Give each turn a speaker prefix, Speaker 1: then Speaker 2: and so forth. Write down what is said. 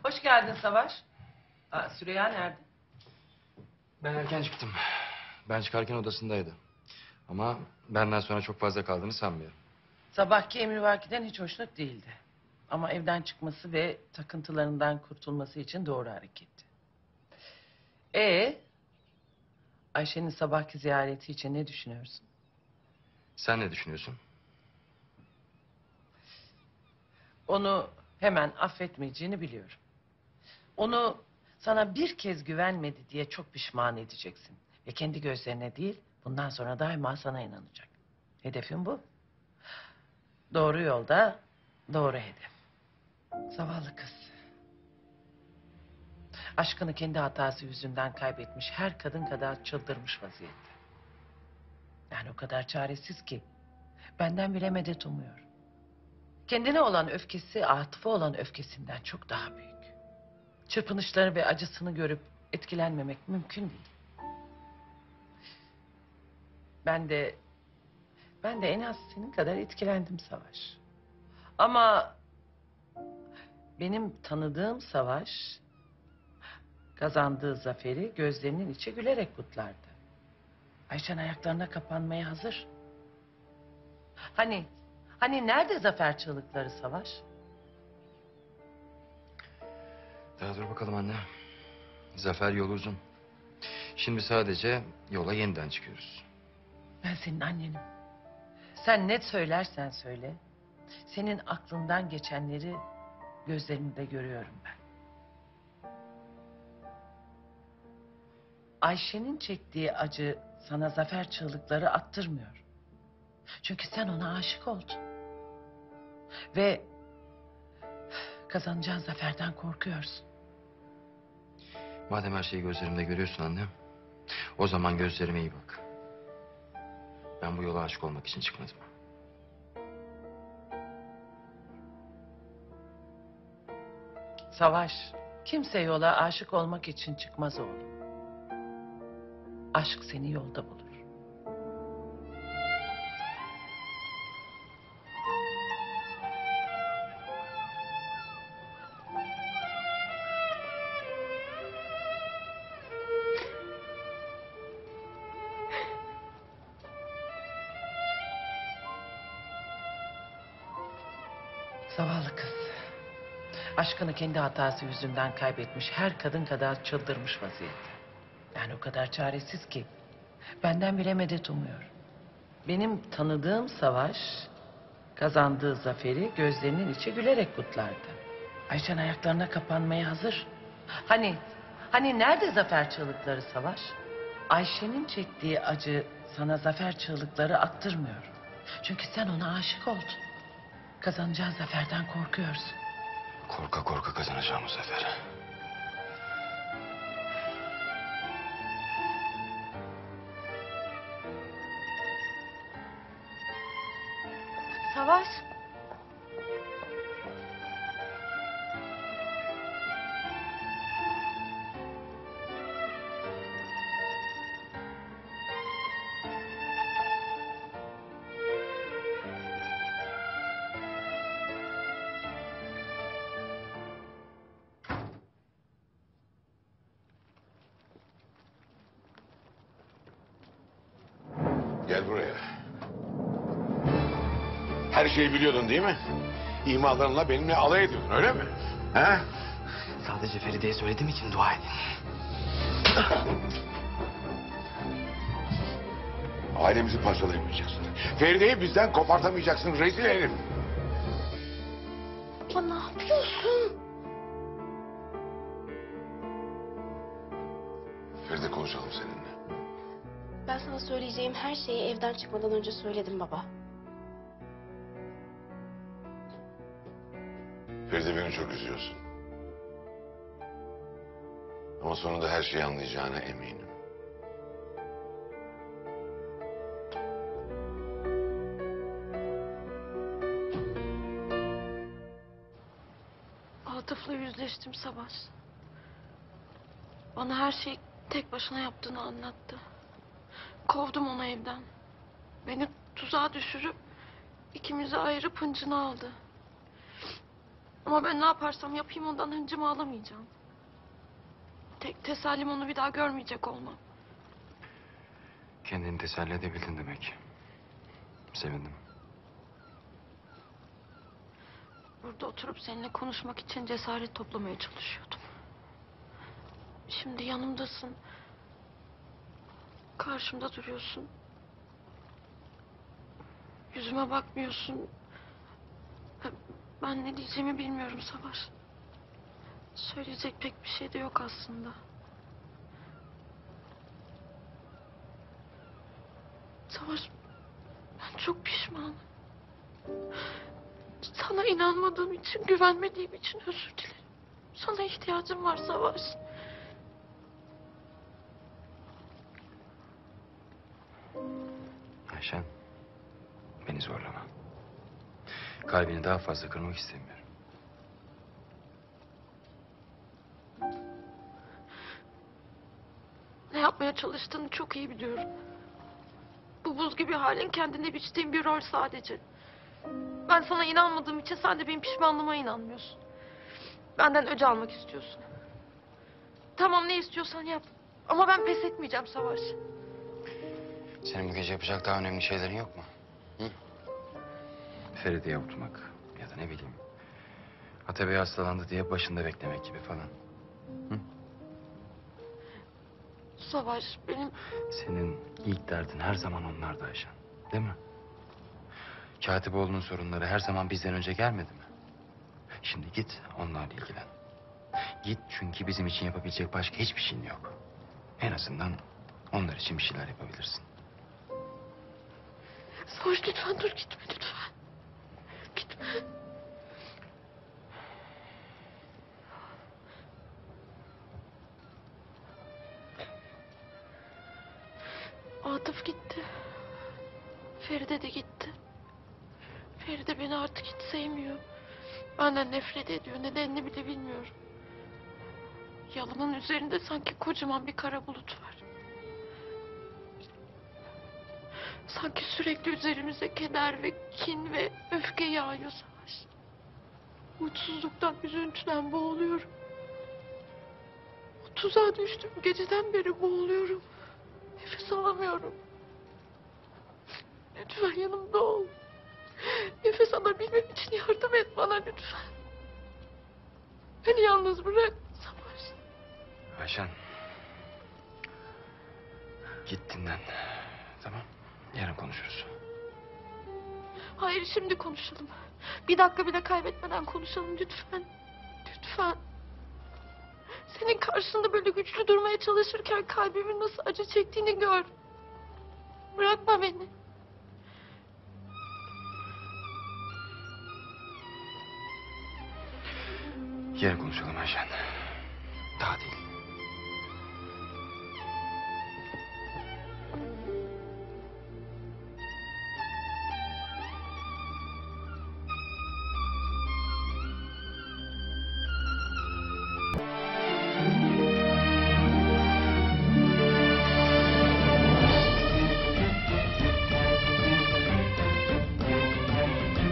Speaker 1: Hoş geldin Savaş. Süreyya nerede?
Speaker 2: Ben erken çıktım. Ben çıkarken odasındaydı. Ama benden sonra çok fazla kaldığını sanmıyorum.
Speaker 1: Sabahki emrivakiden hiç hoşnut değildi. Ama evden çıkması ve takıntılarından kurtulması için doğru hareketti. Ayşe'nin sabahki ziyareti için ne düşünüyorsun?
Speaker 2: Sen ne düşünüyorsun?
Speaker 1: Onu hemen affetmeyeceğini biliyorum. Onu sana bir kez güvenmedi diye çok pişman edeceksin. Ve kendi gözlerine değil, bundan sonra daima sana inanacak. Hedefin bu. Doğru yolda, doğru hedef. Zavallı kız. Aşkını kendi hatası yüzünden kaybetmiş, her kadın kadar çıldırmış vaziyette. Yani o kadar çaresiz ki benden bile medet umuyor. Kendine olan öfkesi, Atıf'a olan öfkesinden çok daha büyük. Çırpınışları ve acısını görüp etkilenmemek mümkün değil. Ben de en az senin kadar etkilendim Savaş. Ama benim tanıdığım Savaş kazandığı zaferi gözlerinin içi gülerek kutlardı. Ayşen ayaklarına kapanmaya hazır. Hani nerede zafer çığlıkları Savaş?
Speaker 2: Daha dur bakalım anne. Zafer yolu uzun. Şimdi sadece yola yeniden çıkıyoruz.
Speaker 1: Ben senin annenim. Sen ne söylersen söyle. Senin aklından geçenleri gözlerimde görüyorum ben. Ayşe'nin çektiği acı sana zafer çığlıkları attırmıyor. Çünkü sen ona aşık oldun. Ve kazanacağın zaferden korkuyorsun.
Speaker 2: Madem her şeyi gözlerimde görüyorsun anne. O zaman gözlerime iyi bak. Ben bu yola aşık olmak için çıkmadım.
Speaker 1: Savaş, kimse yola aşık olmak için çıkmaz oğlum. Aşk seni yolda bulur. Zavallı kız. Aşkını kendi hatası yüzünden kaybetmiş, her kadın kadar çıldırmış vaziyette. Yani o kadar çaresiz ki benden bile medet umuyor. Benim tanıdığım Savaş kazandığı zaferi gözlerinin içi gülerek kutlardı. Ayşen ayaklarına kapanmaya hazır. Hani nerede zafer çığlıkları Savaş? Ayşe'nin çektiği acı sana zafer çığlıkları attırmıyor. Çünkü sen ona aşık oldun. Kazanacağın zaferden korkuyorsun.
Speaker 2: Korka korka kazanacağım bu sefer.
Speaker 3: Savaş.
Speaker 4: Gel buraya. Her şeyi biliyordun değil mi? İmalarınla benimle alay ediyordun öyle mi? He?
Speaker 2: Sadece Feride'ye söylediğim için dua edin.
Speaker 4: Ailemizi parçalayamayacaksın. Feride'yi bizden kopartamayacaksın rezil herif.
Speaker 3: Baba ne yapıyorsun?
Speaker 4: Feride konuşalım seninle.
Speaker 3: Ben sana söyleyeceğim her şeyi evden çıkmadan önce söyledim baba.
Speaker 4: Feride beni çok üzüyorsun. Ama sonunda her şeyi anlayacağına eminim.
Speaker 5: Atıf'la yüzleştim Savaş. Bana her şeyi tek başına yaptığını anlattı. Kovdum onu evden. Beni tuzağa düşürüp ikimizi ayırıp hıncını aldı. Ama ben ne yaparsam yapayım ondan hıncımı alamayacağım. Tek tesellim onu bir daha görmeyecek olmam.
Speaker 2: Kendini teselli edebildin demek. Sevindim.
Speaker 5: Burada oturup seninle konuşmak için cesaret toplamaya çalışıyordum. Şimdi yanımdasın. Karşımda duruyorsun. Yüzüme bakmıyorsun. Ben ne diyeceğimi bilmiyorum Savaş. Söyleyecek pek bir şey de yok aslında. Savaş, ben çok pişmanım. Sana inanmadığım için, güvenmediğim için özür dilerim. Sana ihtiyacım var Savaş.
Speaker 2: Ayşen, beni zorlama. Kalbini daha fazla kırmak istemiyorum.
Speaker 5: Ne yapmaya çalıştığını çok iyi biliyorum. Bu buz gibi halin kendinde biçtiğin bir rol sadece. Ben sana inanmadığım için sen de benim pişmanlığıma inanmıyorsun. Benden öc almak istiyorsun. Tamam, ne istiyorsan yap. Ama ben pes etmeyeceğim Savaş.
Speaker 2: Senin bu gece yapacak daha önemli şeylerin yok mu? Hı? Feride'yi avutmak ya da ne bileyim. Atabey hastalandı diye başında beklemek gibi falan.
Speaker 5: Savaş, benim...
Speaker 2: Senin ilk derdin her zaman onlardı Ayşen. Değil mi? Katipoğlu'nun sorunları her zaman bizden önce gelmedi mi? Şimdi git onlarla ilgilen. Git, çünkü bizim için yapabilecek başka hiçbir şeyin yok. En azından onlar için bir şeyler yapabilirsin.
Speaker 5: Savaş, lütfen dur, gitme lütfen. Gitme. Atıf gitti. Feride de gitti. Feride beni artık hiç sevmiyor. Benden nefret ediyor. Nedenini bile bilmiyorum. Yalının üzerinde sanki kocaman bir kara bulut var. Sanki sürekli üzerimize keder ve kin ve öfke yağıyor Savaş. Mutsuzluktan, üzüntüden boğuluyorum. O tuzağa düştüm. Geceden beri boğuluyorum. Nefes alamıyorum. Lütfen yanımda ol. Nefes alabilmem için yardım et bana lütfen. Beni yalnız bırak Savaş.
Speaker 2: Ayşen. Git dinlen. Tamam. Yarın konuşuruz.
Speaker 5: Hayır, şimdi konuşalım. Bir dakika bile kaybetmeden konuşalım lütfen. Lütfen. Senin karşında böyle güçlü durmaya çalışırken kalbimin nasıl acı çektiğini gör. Bırakma beni.
Speaker 2: Yarın konuşalım Ayşen.